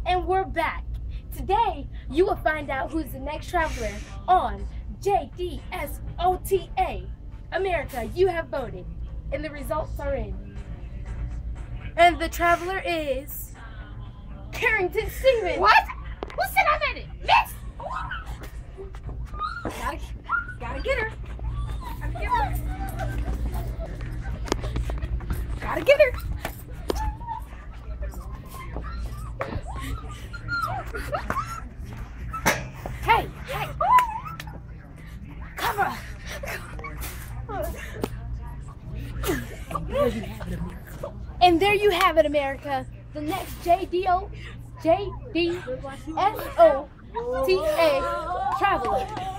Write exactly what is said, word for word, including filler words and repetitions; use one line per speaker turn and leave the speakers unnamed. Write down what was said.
And we're back. Today, you will find out who's the next traveler on J D S O T A. America, you have voted, and the results are in. And the traveler is Carrington Stevens.
What? Who said I made it? Miss!
Gotta, gotta get her. Gotta get her. Gotta get her. Hey, hey. Cover. And there you have it, America. The next J D O J D S O T A traveler.